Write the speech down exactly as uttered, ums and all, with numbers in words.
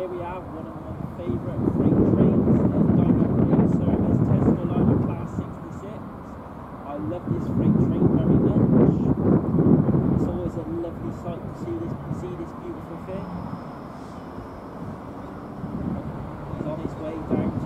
here we have one of my favourite freight trains, the Dyno Freight Service Tesla Liner Class sixty-six. I love this freight train very much. It's always a lovely sight to see this see this beautiful thing. He's on his way down